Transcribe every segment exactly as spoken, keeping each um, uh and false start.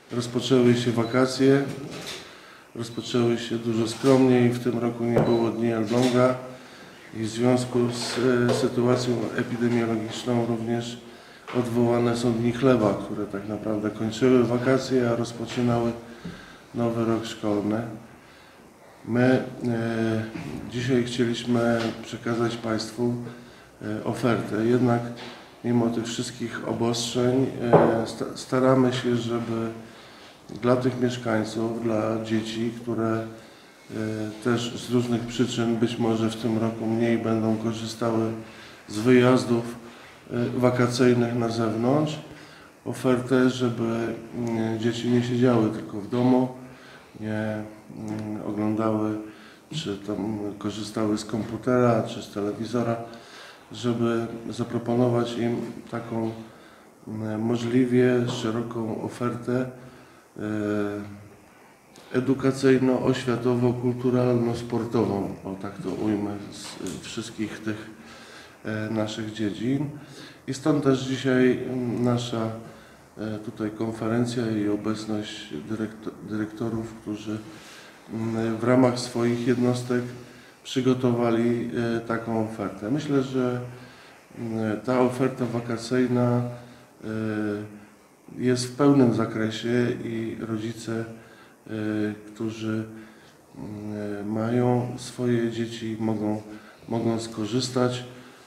Rozpoczęły się wakacje, rozpoczęły się dużo skromniej. W tym roku nie było Dni Elbląga i w związku z e, sytuacją epidemiologiczną również odwołane są Dni Chleba, które tak naprawdę kończyły wakacje, a rozpoczynały nowy rok szkolny. My e, dzisiaj chcieliśmy przekazać Państwu e, ofertę, jednak mimo tych wszystkich obostrzeń e, sta, staramy się, żeby dla tych mieszkańców, dla dzieci, które e, też z różnych przyczyn być może w tym roku mniej będą korzystały z wyjazdów e, wakacyjnych na zewnątrz, ofertę, żeby e, dzieci nie siedziały tylko w domu, nie oglądały, czy tam korzystały z komputera, czy z telewizora, żeby zaproponować im taką możliwie szeroką ofertę edukacyjno-oświatowo-kulturalno-sportową, o tak to ujmę, z wszystkich tych naszych dziedzin. I stąd też dzisiaj nasza tutaj konferencja i obecność dyrektor, dyrektorów, którzy w ramach swoich jednostek przygotowali taką ofertę. Myślę, że ta oferta wakacyjna jest w pełnym zakresie i rodzice, którzy mają swoje dzieci, mogą, mogą skorzystać.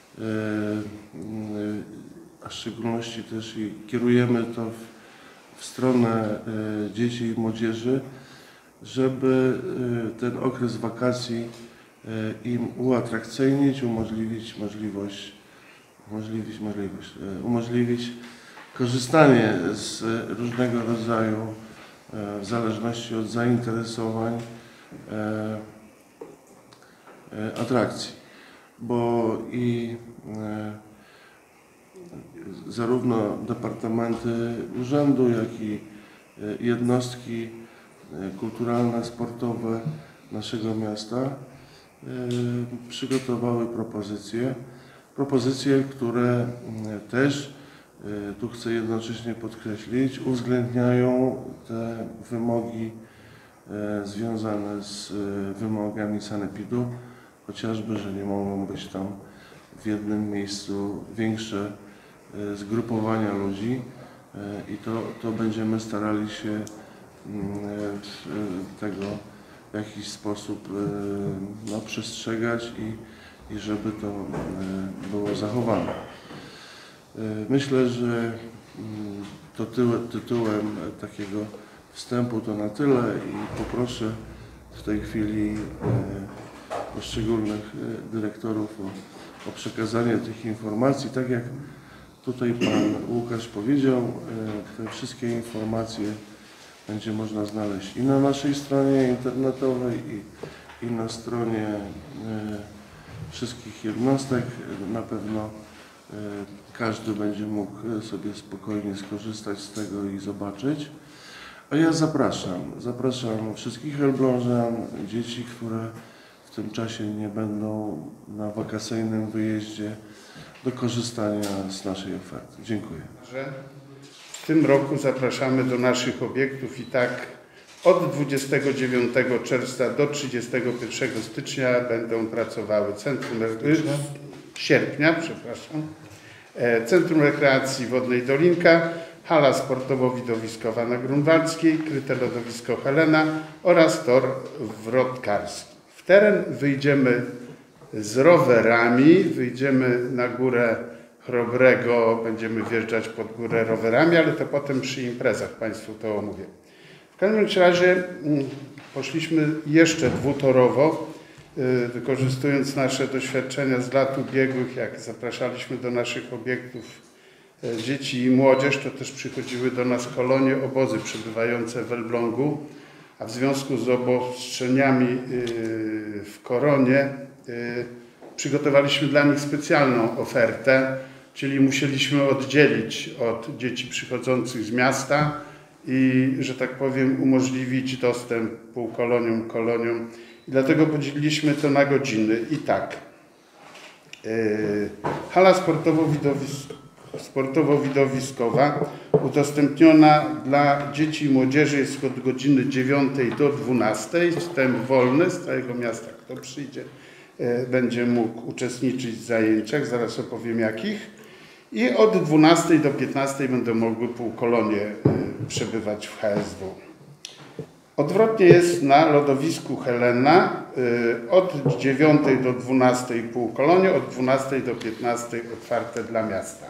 A w szczególności też i kierujemy to w, w stronę y, dzieci i młodzieży, żeby y, ten okres wakacji y, im uatrakcyjnić, umożliwić możliwość, umożliwić, możliwość y, umożliwić korzystanie z różnego rodzaju, y, w zależności od zainteresowań, y, y, atrakcji, bo i y, zarówno departamenty urzędu, jak i jednostki kulturalne, sportowe naszego miasta przygotowały propozycje. Propozycje, które też, tu chcę jednocześnie podkreślić, uwzględniają te wymogi związane z wymogami sanepidu, chociażby, że nie mogą być tam w jednym miejscu większe zgrupowania ludzi i to, to będziemy starali się tego w jakiś sposób no, przestrzegać i, i żeby to było zachowane. Myślę, że to tytułem, tytułem takiego wstępu to na tyle i poproszę w tej chwili poszczególnych dyrektorów o, o przekazanie tych informacji. Tak jak tutaj Pan Łukasz powiedział, te wszystkie informacje będzie można znaleźć i na naszej stronie internetowej, i, i na stronie wszystkich jednostek. Na pewno każdy będzie mógł sobie spokojnie skorzystać z tego i zobaczyć. A ja zapraszam, zapraszam wszystkich elblążan, dzieci, które w tym czasie nie będą na wakacyjnym wyjeździe, do korzystania z naszej oferty. Dziękuję. W tym roku zapraszamy do naszych obiektów i tak od dwudziestego dziewiątego czerwca do trzydziestego pierwszego stycznia będą pracowały Centrum Stycznia? Sierpnia, przepraszam, Centrum Rekreacji Wodnej Dolinka, hala sportowo-widowiskowa na Grunwaldzkiej, kryte lodowisko Helena oraz tor wrotkarski. W teren wyjdziemy z rowerami, wyjdziemy na górę Chrobrego, będziemy wjeżdżać pod górę rowerami, ale to potem przy imprezach Państwu to omówię. W każdym razie poszliśmy jeszcze dwutorowo, wykorzystując nasze doświadczenia z lat ubiegłych, jak zapraszaliśmy do naszych obiektów dzieci i młodzież, to też przychodziły do nas kolonie, obozy przebywające w Elblągu, a w związku z obostrzeniami w koronie przygotowaliśmy dla nich specjalną ofertę, czyli musieliśmy oddzielić od dzieci przychodzących z miasta i, że tak powiem, umożliwić dostęp półkoloniom, koloniom. I dlatego podzieliliśmy to na godziny. I tak, hala sportowo-widowiskowa sportowo-widowiskowa udostępniona dla dzieci i młodzieży jest od godziny dziewiątej do dwunastej. Wstęp wolny z całego miasta. Kto przyjdzie, będzie mógł uczestniczyć w zajęciach. Zaraz opowiem jakich. I od dwunastej do piętnastej będą mogły półkolonie przebywać w H S W. Odwrotnie jest na lodowisku Helena od dziewiątej do dwunastej półkolonie, od dwunastej do piętnastej otwarte dla miasta.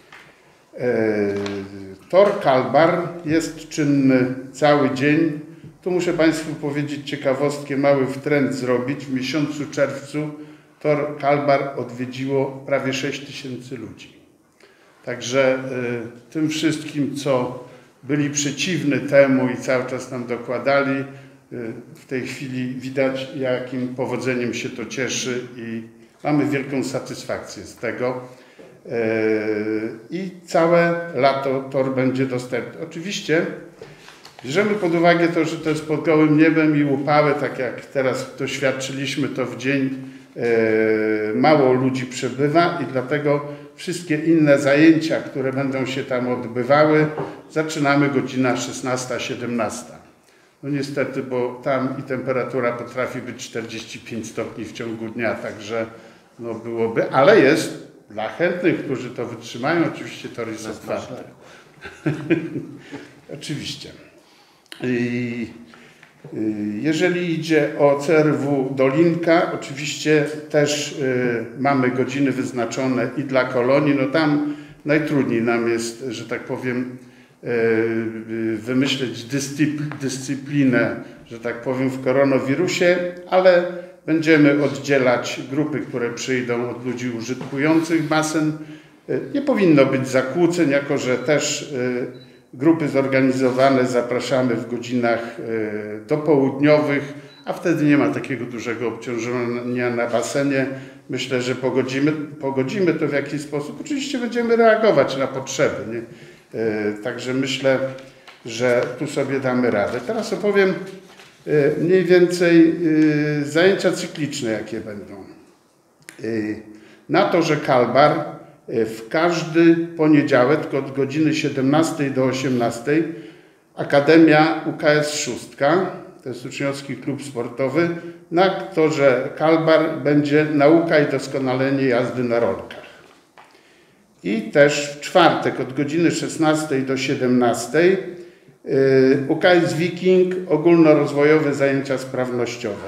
Tor Kalbar jest czynny cały dzień. Tu muszę Państwu powiedzieć ciekawostkę, mały wtręt zrobić. W miesiącu czerwcu Tor Kalbar odwiedziło prawie sześć tysięcy ludzi. Także y, tym wszystkim, co byli przeciwni temu i cały czas nam dokładali, y, w tej chwili widać, jakim powodzeniem się to cieszy i mamy wielką satysfakcję z tego. Y, I całe lato tor będzie dostępny. Oczywiście bierzemy pod uwagę to, że to jest pod gołym niebem i upały, tak jak teraz doświadczyliśmy to w dzień, y, mało ludzi przebywa i dlatego wszystkie inne zajęcia, które będą się tam odbywały, zaczynamy godzina szesnasta siedemnasta. No niestety, bo tam i temperatura potrafi być czterdzieści pięć stopni w ciągu dnia, także no byłoby, ale jest dla chętnych, którzy to wytrzymają, oczywiście tory jest otwarte. Oczywiście. I jeżeli idzie o C R W Dolinka, oczywiście też y, mamy godziny wyznaczone i dla kolonii. No tam najtrudniej nam jest, że tak powiem, y, y, wymyśleć dyscypl dyscyplinę, że tak powiem, w koronawirusie, ale będziemy oddzielać grupy, które przyjdą od ludzi użytkujących basen. Y, nie powinno być zakłóceń, jako że też y, grupy zorganizowane zapraszamy w godzinach dopołudniowych, a wtedy nie ma takiego dużego obciążenia na basenie. Myślę, że pogodzimy, pogodzimy to w jakiś sposób. Oczywiście będziemy reagować na potrzeby, nie? Także myślę, że tu sobie damy radę. Teraz opowiem mniej więcej zajęcia cykliczne, jakie będą. Na torze Kalbar w każdy poniedziałek od godziny siedemnastej do osiemnastej Akademia U K S Szóstka, to jest uczniowski klub sportowy, na torze Kalbar będzie nauka i doskonalenie jazdy na rolkach. I też w czwartek od godziny szesnastej do siedemnastej U K S Wiking ogólnorozwojowe zajęcia sprawnościowe.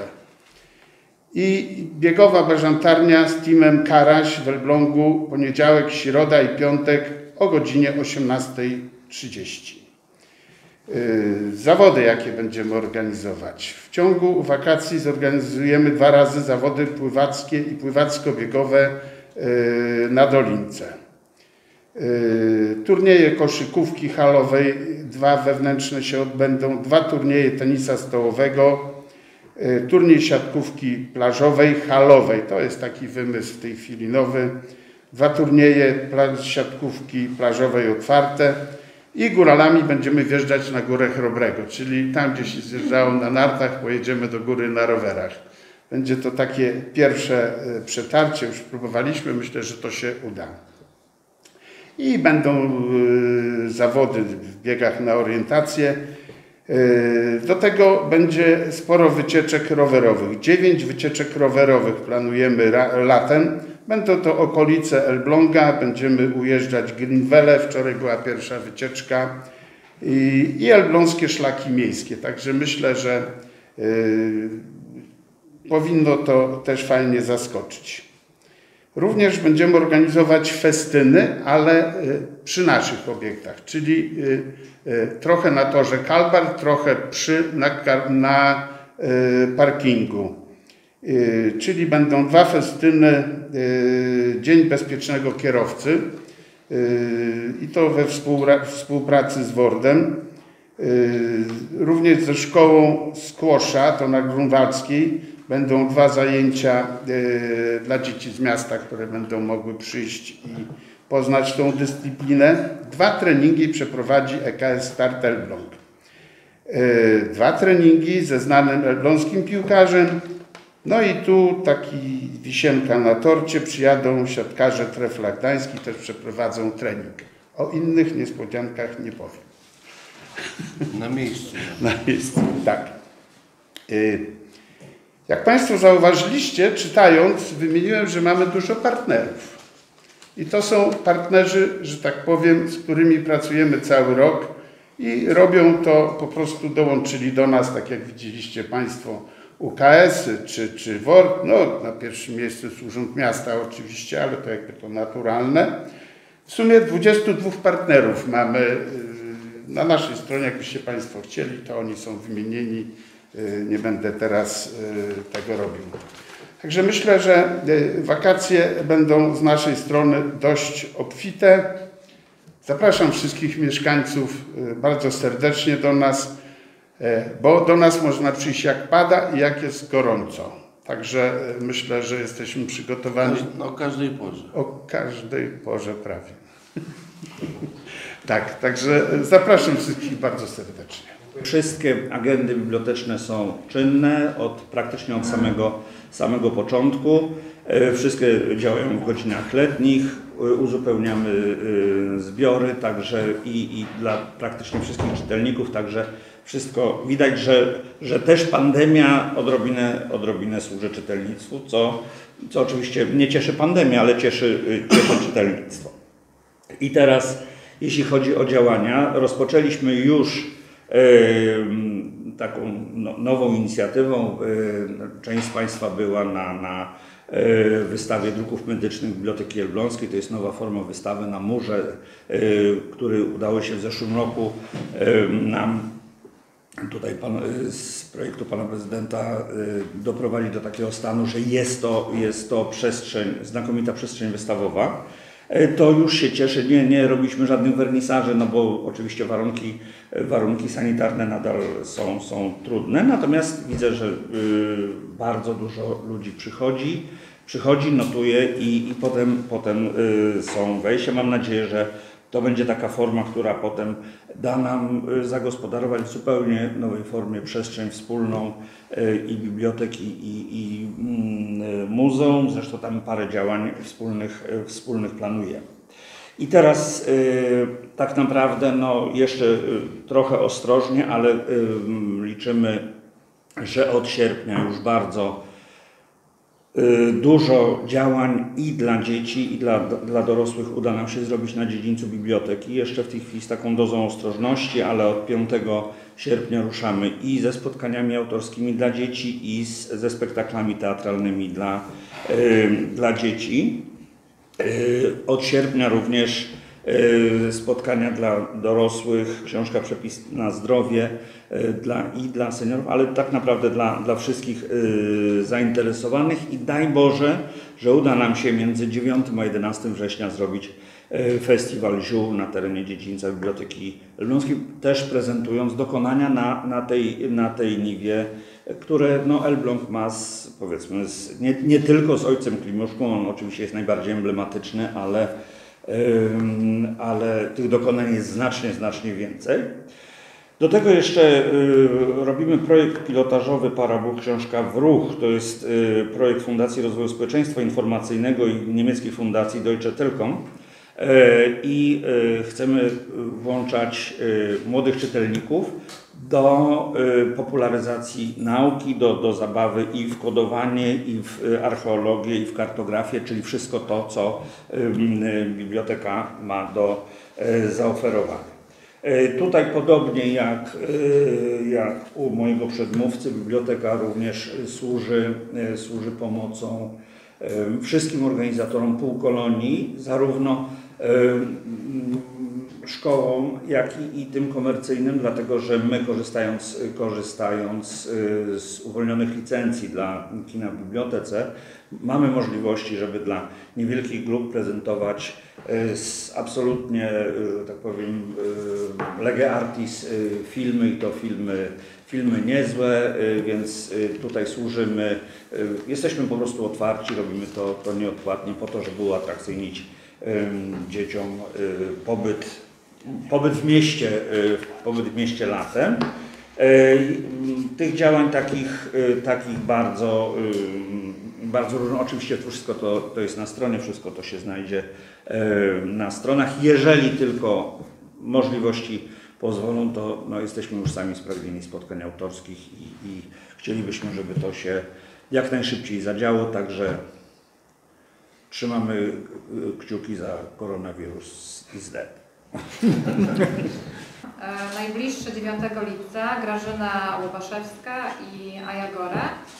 I biegowa bażantarnia z teamem Karaś w Elblągu poniedziałek, środa i piątek o godzinie osiemnastej trzydzieści. Zawody, jakie będziemy organizować. W ciągu wakacji zorganizujemy dwa razy zawody pływackie i pływacko-biegowe na Dolince. Turnieje koszykówki halowej, dwa wewnętrzne się odbędą, dwa turnieje tenisa stołowego, turniej siatkówki plażowej, halowej, to jest taki wymysł w tej chwili nowy, dwa turnieje siatkówki plażowej otwarte i góralami będziemy wjeżdżać na górę Chrobrego, czyli tam, gdzie się zjeżdżało na nartach, pojedziemy do góry na rowerach. Będzie to takie pierwsze przetarcie, już próbowaliśmy, myślę, że to się uda. I będą zawody w biegach na orientację. Do tego będzie sporo wycieczek rowerowych. Dziewięć wycieczek rowerowych planujemy latem. Będą to okolice Elbląga, będziemy ujeżdżać Greenwelle, wczoraj była pierwsza wycieczka i, i elbląskie szlaki miejskie. Także myślę, że y, powinno to też fajnie zaskoczyć. Również będziemy organizować festyny, ale przy naszych obiektach, czyli trochę na torze Kalbar, trochę przy, na, na parkingu. Czyli będą dwa festyny, Dzień Bezpiecznego Kierowcy i to we współpracy z Wordem. Również ze szkołą Skłosza, to na Grunwaldzkiej, będą dwa zajęcia y, dla dzieci z miasta, które będą mogły przyjść i poznać tą dyscyplinę. Dwa treningi przeprowadzi E K S Start Elbląg. Y, dwa treningi ze znanym elbląskim piłkarzem. No i tu taki wisienka na torcie, przyjadą siatkarze Trefla Gdański, też przeprowadzą trening. O innych niespodziankach nie powiem. Na miejscu. Na miejscu, tak. Jak Państwo zauważyliście, czytając, wymieniłem, że mamy dużo partnerów. I to są partnerzy, że tak powiem, z którymi pracujemy cały rok i robią to, po prostu dołączyli do nas, tak jak widzieliście Państwo, U K S-y czy, czy W O R K, no na pierwszym miejscu jest Urząd Miasta oczywiście, ale to jakby to naturalne. W sumie dwudziestu dwóch partnerów mamy na naszej stronie, jakbyście Państwo chcieli, to oni są wymienieni, nie będę teraz tego robił. Także myślę, że wakacje będą z naszej strony dość obfite. Zapraszam wszystkich mieszkańców bardzo serdecznie do nas, bo do nas można przyjść jak pada i jak jest gorąco. Także myślę, że jesteśmy przygotowani. O każdej porze. O każdej porze prawie. Tak, także zapraszam wszystkich bardzo serdecznie. Wszystkie agendy biblioteczne są czynne od praktycznie od samego, samego początku. Wszystkie działają w godzinach letnich, uzupełniamy zbiory także i, i dla praktycznie wszystkich czytelników, także wszystko widać, że, że też pandemia odrobinę, odrobinę służy czytelnictwu, co, co oczywiście nie cieszy pandemia, ale cieszy, cieszy czytelnictwo. I teraz jeśli chodzi o działania, rozpoczęliśmy już taką nową inicjatywą. Część z Państwa była na, na wystawie druków medycznych Biblioteki Elbląskiej. To jest nowa forma wystawy na murze, który udało się w zeszłym roku nam tutaj pan, z projektu pana prezydenta doprowadzić do takiego stanu, że jest to, jest to przestrzeń, znakomita przestrzeń wystawowa. To już się cieszy, nie, nie robiliśmy żadnych wernisaży, no bo oczywiście warunki, warunki sanitarne nadal są, są trudne, natomiast widzę, że y, bardzo dużo ludzi przychodzi, przychodzi, notuje i, i potem, potem y, są wejścia. Mam nadzieję, że to będzie taka forma, która potem da nam zagospodarować w zupełnie nowej formie przestrzeń wspólną i bibliotek, i, i, i muzeum. Zresztą tam parę działań wspólnych, wspólnych planujemy. I teraz tak naprawdę no, jeszcze trochę ostrożnie, ale liczymy, że od sierpnia już bardzo dużo działań i dla dzieci, i dla, dla dorosłych uda nam się zrobić na dziedzińcu biblioteki. Jeszcze w tej chwili z taką dozą ostrożności, ale od piątego sierpnia ruszamy i ze spotkaniami autorskimi dla dzieci, i z, ze spektaklami teatralnymi dla, yy, dla dzieci. Yy, od sierpnia również yy, spotkania dla dorosłych, książka Przepis na zdrowie yy, dla, i dla seniorów, ale tak naprawdę dla, dla wszystkich yy, zainteresowanych i daj Boże, że uda nam się między dziewiątym a jedenastym września zrobić yy, festiwal ziół na terenie dziedzińca Biblioteki Elbląskiej, też prezentując dokonania na, na, tej, na tej niwie, które no, Elbląg ma z, powiedzmy z, nie, nie tylko z ojcem Klimuszką, on oczywiście jest najbardziej emblematyczny, ale ale tych dokonań jest znacznie, znacznie więcej. Do tego jeszcze robimy projekt pilotażowy Parabuch Książka w Ruch. To jest projekt Fundacji Rozwoju Społeczeństwa Informacyjnego i niemieckiej fundacji Deutsche Telekom. I chcemy włączać młodych czytelników do popularyzacji nauki, do, do zabawy i w kodowanie, i w archeologię, i w kartografię, czyli wszystko to, co biblioteka ma do zaoferowania. Tutaj podobnie jak, jak u mojego przedmówcy, biblioteka również służy, służy pomocą wszystkim organizatorom półkolonii, zarówno szkołom, jak i, i tym komercyjnym, dlatego że my korzystając, korzystając z uwolnionych licencji dla kina w bibliotece, mamy możliwości, żeby dla niewielkich grup prezentować absolutnie, że tak powiem, lege artis filmy, i to filmy, filmy niezłe, więc tutaj służymy, jesteśmy po prostu otwarci, robimy to, to nieodpłatnie po to, żeby uatrakcyjnić dzieciom pobyt, pobyt w mieście, pobyt w mieście latem. Tych działań takich, takich bardzo bardzo różne. Oczywiście to wszystko to, to jest na stronie, wszystko to się znajdzie na stronach. Jeżeli tylko możliwości pozwolą, to no, jesteśmy już sami spragnieni spotkań autorskich i, i chcielibyśmy, żeby to się jak najszybciej zadziało, także trzymamy kciuki za koronawirus is dead. Najbliższy dziewiątego lipca Grażyna Łobaszewska i Ajagore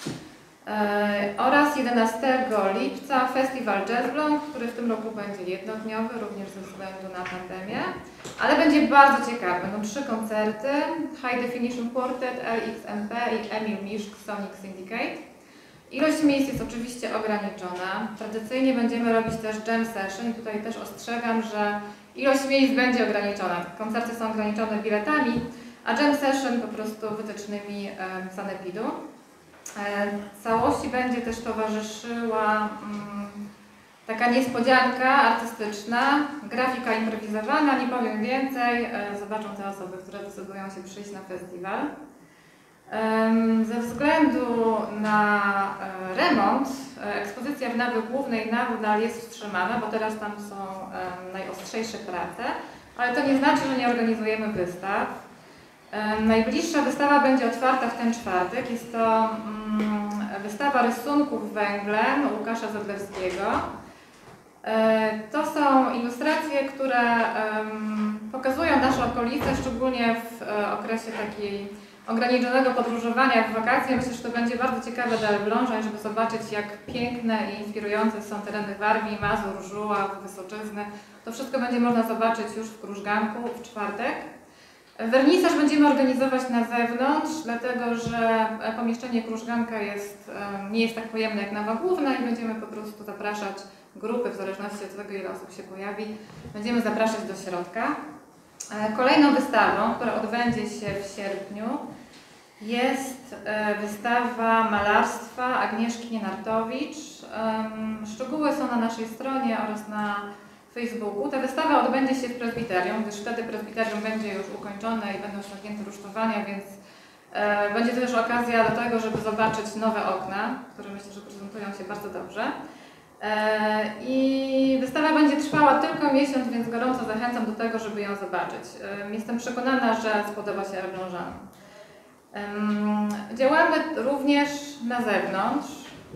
oraz jedenastego lipca Festiwal Jazz Blond, który w tym roku będzie jednodniowy, również ze względu na pandemię, ale będzie bardzo ciekawy. Będą trzy koncerty: High Definition Quartet, L X M P i Emil Miszk Sonic Syndicate. Ilość miejsc jest oczywiście ograniczona. Tradycyjnie będziemy robić też jam session i tutaj też ostrzegam, że ilość miejsc będzie ograniczona. Koncerty są ograniczone biletami, a jam session po prostu wytycznymi e, sanepidu. E, całości będzie też towarzyszyła mm, taka niespodzianka artystyczna, grafika improwizowana, nie powiem więcej, e, zobaczą te osoby, które decydują się przyjść na festiwal. Ze względu na remont ekspozycja w nawie głównej nadal jest wstrzymana, bo teraz tam są najostrzejsze prace, ale to nie znaczy, że nie organizujemy wystaw. Najbliższa wystawa będzie otwarta w ten czwartek. Jest to wystawa rysunków węglem Łukasza Zodlewskiego. To są ilustracje, które pokazują nasze okolice, szczególnie w okresie takiej ograniczonego podróżowania w wakacje. Myślę, że to będzie bardzo ciekawe dla Elblążan, żeby zobaczyć, jak piękne i inspirujące są tereny Warmii, Mazur, Żuław, Wysoczyzny. To wszystko będzie można zobaczyć już w Krużganku w czwartek. Wernisaż będziemy organizować na zewnątrz, dlatego że pomieszczenie Krużganka jest, nie jest tak pojemne jak nawa główna i będziemy po prostu zapraszać grupy, w zależności od tego, ile osób się pojawi, będziemy zapraszać do środka. Kolejną wystawą, która odbędzie się w sierpniu, jest wystawa malarstwa Agnieszki Nienartowicz. Szczegóły są na naszej stronie oraz na Facebooku. Ta wystawa odbędzie się w prezbiterium, gdyż wtedy prezbiterium będzie już ukończone i będą ściągnięte rusztowania, więc będzie to też okazja do tego, żeby zobaczyć nowe okna, które myślę, że prezentują się bardzo dobrze. I wystawa będzie trwała tylko miesiąc, więc gorąco zachęcam do tego, żeby ją zobaczyć. Jestem przekonana, że spodoba się Elblążanom. Działamy również na zewnątrz,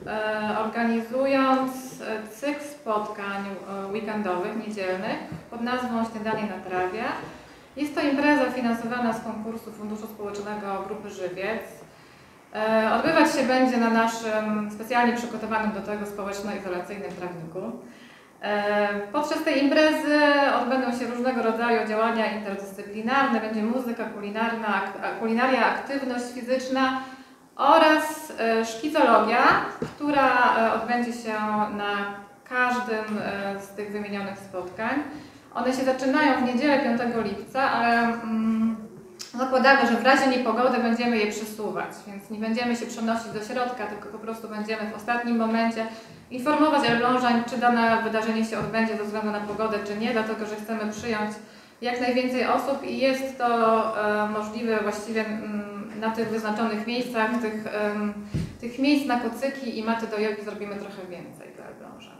organizując cykl spotkań weekendowych, niedzielnych pod nazwą Śniadanie na trawie. Jest to impreza finansowana z konkursu Funduszu Społecznego Grupy Żywiec. Odbywać się będzie na naszym specjalnie przygotowanym do tego społeczno-izolacyjnym trawniku. Podczas tej imprezy odbędą się różnego rodzaju działania interdyscyplinarne, będzie muzyka kulinarna, kulinaria, aktywność fizyczna oraz szkicologia, która odbędzie się na każdym z tych wymienionych spotkań. One się zaczynają w niedzielę piątego lipca, ale mm, zakładamy, że w razie niepogody będziemy je przesuwać, więc nie będziemy się przenosić do środka, tylko po prostu będziemy w ostatnim momencie informować Elblążan, czy dane wydarzenie się odbędzie ze względu na pogodę, czy nie, dlatego że chcemy przyjąć jak najwięcej osób i jest to e, możliwe właściwie m, na tych wyznaczonych miejscach, tych, em, tych miejsc na kocyki i maty do jogi zrobimy trochę więcej dla Elblążan.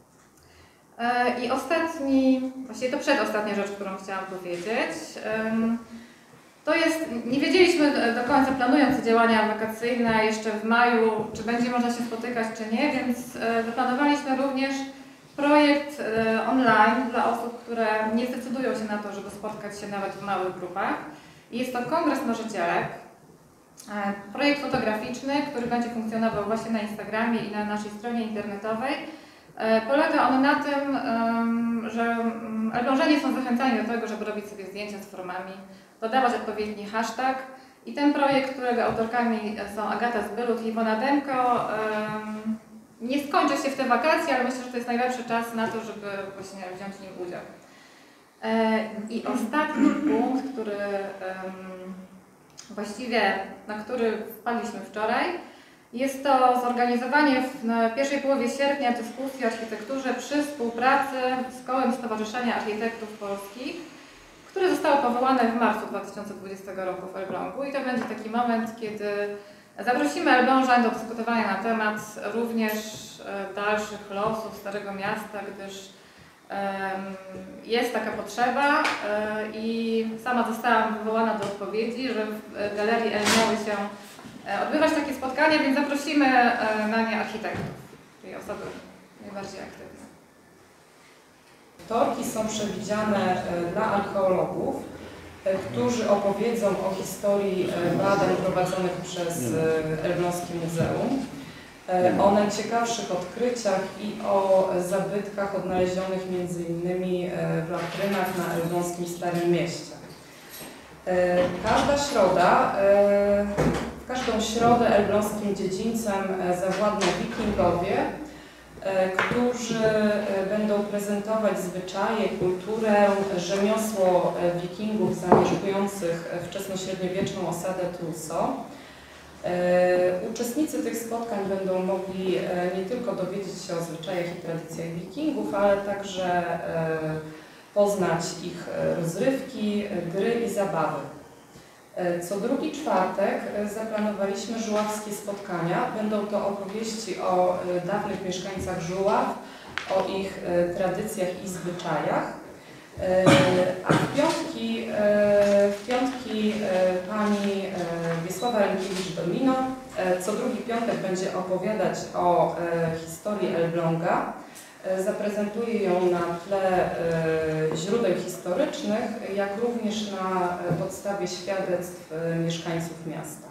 E, I ostatni, właściwie to przedostatnia rzecz, którą chciałam powiedzieć. Em, To jest, nie wiedzieliśmy do końca, planując działania wakacyjne jeszcze w maju, czy będzie można się spotykać, czy nie, więc zaplanowaliśmy również projekt online dla osób, które nie zdecydują się na to, żeby spotkać się nawet w małych grupach. Jest to Kongres Marzycielek, projekt fotograficzny, który będzie funkcjonował właśnie na Instagramie i na naszej stronie internetowej. Polega on na tym, że Elblążanie są zachęcani do tego, żeby robić sobie zdjęcia z formami, dodawać odpowiedni hashtag i ten projekt, którego autorkami są Agata Zbylut i Iwona Demko, nie skończy się w te wakacje, ale myślę, że to jest najlepszy czas na to, żeby właśnie wziąć w nim udział. I ostatni punkt, który właściwie, na który wpadliśmy wczoraj, jest to zorganizowanie w pierwszej połowie sierpnia dyskusji o architekturze przy współpracy z Kołem Stowarzyszenia Architektów Polskich, które zostało powołane w marcu dwa tysiące dwudziestego roku w Elblągu i to będzie taki moment, kiedy Zaprosimy Elblążan do dyskutowania na temat również dalszych losów Starego Miasta, gdyż jest taka potrzeba i sama zostałam wywołana do odpowiedzi, że w Galerii El miały się odbywać takie spotkania, więc zaprosimy na nie architektów, czyli osoby najbardziej aktywne. Wtorki są przewidziane dla archeologów, którzy opowiedzą o historii badań prowadzonych przez Elbląskie Muzeum, o najciekawszych odkryciach i o zabytkach odnalezionych między innymi w latrynach na elbląskim Starym Mieście. Każda środa, w każdą środę elbląskim dziedzińcem zawładną wikingowie, którzy będą prezentować zwyczaje, kulturę, rzemiosło wikingów zamieszkujących wczesnośredniowieczną osadę Truso. Uczestnicy tych spotkań będą mogli nie tylko dowiedzieć się o zwyczajach i tradycjach wikingów, ale także poznać ich rozrywki, gry i zabawy. Co drugi czwartek zaplanowaliśmy żuławskie spotkania. Będą to opowieści o dawnych mieszkańcach Żuław, o ich tradycjach i zwyczajach. A w piątki, w piątki pani Wiesława Rękiewicz-Domino co drugi piątek będzie opowiadać o historii Elbląga. Zaprezentuje ją na tle źródeł historycznych, jak również na podstawie świadectw mieszkańców miasta.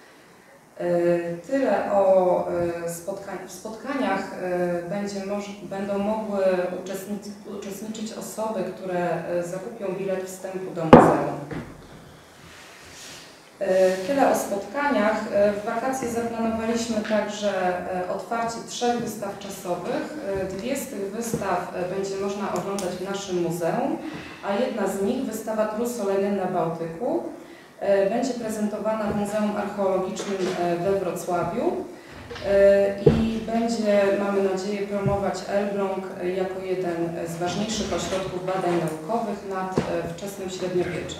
Tyle o spotkań w spotkaniach będzie moż będą mogły uczestniczyć, uczestniczyć osoby, które zakupią bilet wstępu do muzeum. Tyle o spotkaniach. W wakacje zaplanowaliśmy także otwarcie trzech wystaw czasowych. Dwie z tych wystaw będzie można oglądać w naszym muzeum, a jedna z nich, wystawa Truso Legenda na Bałtyku, będzie prezentowana w Muzeum Archeologicznym we Wrocławiu i będzie, mamy nadzieję, promować Elbląg jako jeden z ważniejszych ośrodków badań naukowych nad wczesnym średniowieczem.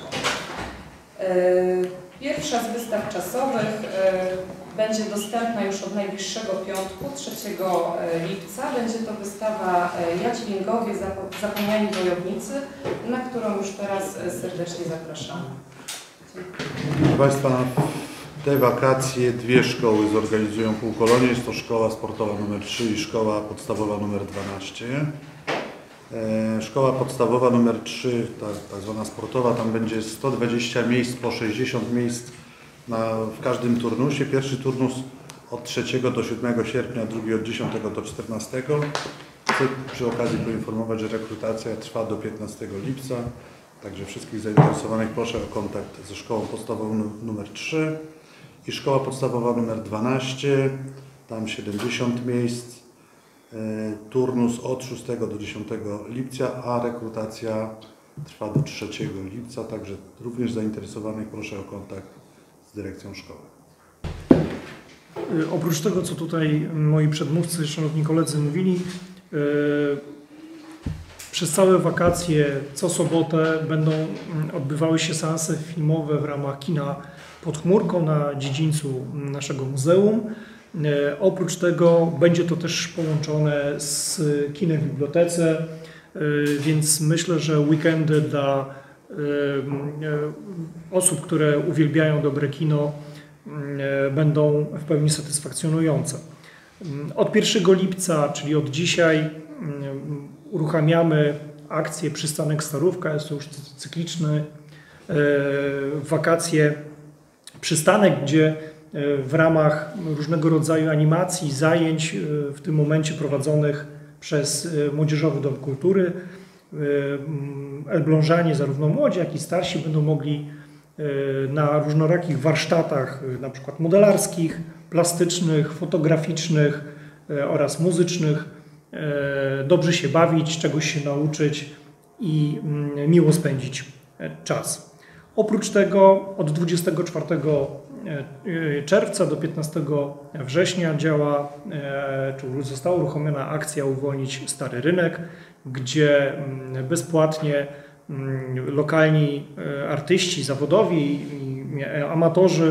Pierwsza z wystaw czasowych będzie dostępna już od najbliższego piątku, trzeciego lipca. Będzie to wystawa Jadźwięgowie, Zapomniani wojownicy, na którą już teraz serdecznie zapraszamy. Proszę Państwa, w te wakacje dwie szkoły zorganizują półkolonie. Jest to Szkoła Sportowa numer trzy i Szkoła Podstawowa numer dwanaście. Szkoła Podstawowa numer trzy, ta, tak zwana sportowa, tam będzie sto dwadzieścia miejsc, po sześćdziesiąt miejsc na, w każdym turnusie. Pierwszy turnus od trzeciego do siódmego sierpnia, drugi od dziesiątego do czternastego. Chcę przy okazji poinformować, że rekrutacja trwa do piętnastego lipca. Także wszystkich zainteresowanych proszę o kontakt ze Szkołą Podstawową numer trzy i Szkoła Podstawowa numer dwanaście, tam siedemdziesiąt miejsc, turnus od szóstego do dziesiątego lipca, a rekrutacja trwa do trzeciego lipca, także również zainteresowanych proszę o kontakt z dyrekcją szkoły. Oprócz tego, co tutaj moi przedmówcy, szanowni koledzy mówili, przez całe wakacje, co sobotę będą odbywały się seanse filmowe w ramach kina pod chmurką na dziedzińcu naszego muzeum. Oprócz tego będzie to też połączone z kinem w bibliotece, więc myślę, że weekendy dla osób, które uwielbiają dobre kino, będą w pełni satysfakcjonujące. Od pierwszego lipca, czyli od dzisiaj, uruchamiamy akcję Przystanek Starówka. Jest to już cykliczny wakacje przystanek, gdzie w ramach różnego rodzaju animacji, zajęć w tym momencie prowadzonych przez Młodzieżowy Dom Kultury, Elblążanie, zarówno młodzi, jak i starsi, będą mogli na różnorakich warsztatach, na przykład modelarskich, plastycznych, fotograficznych oraz muzycznych, dobrze się bawić, czegoś się nauczyć i miło spędzić czas. Oprócz tego od dwudziestego czwartego czerwca do piętnastego września działa, czy została uruchomiona akcja Uwolnić Stary Rynek, gdzie bezpłatnie lokalni artyści, zawodowi i amatorzy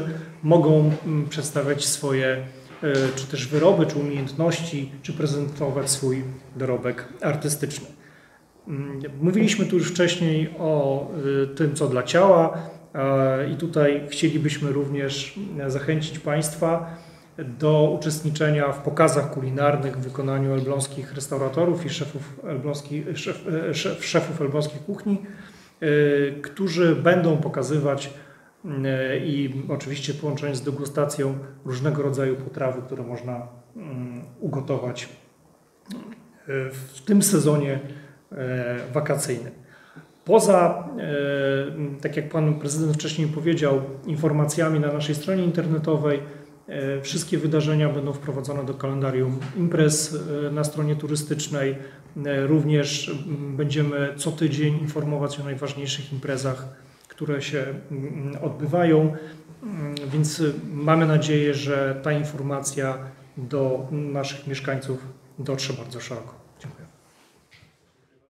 mogą mm, przedstawiać swoje e, czy też wyroby, czy umiejętności, czy prezentować swój dorobek artystyczny. Mm, Mówiliśmy tu już wcześniej o y, tym, co dla ciała, e, i tutaj chcielibyśmy również zachęcić Państwa do uczestniczenia w pokazach kulinarnych w wykonaniu elbląskich restauratorów i szefów elbląskich, szef, szef, szefów elbląskich kuchni, y, którzy będą pokazywać y, i oczywiście połączenie z degustacją różnego rodzaju potrawy, które można y, ugotować y, w tym sezonie y, wakacyjnym. Poza, y, tak jak Pan Prezydent wcześniej powiedział, informacjami na naszej stronie internetowej, wszystkie wydarzenia będą wprowadzone do kalendarium imprez na stronie turystycznej. Również będziemy co tydzień informować o najważniejszych imprezach, które się odbywają, więc mamy nadzieję, że ta informacja do naszych mieszkańców dotrze bardzo szeroko. Dziękuję.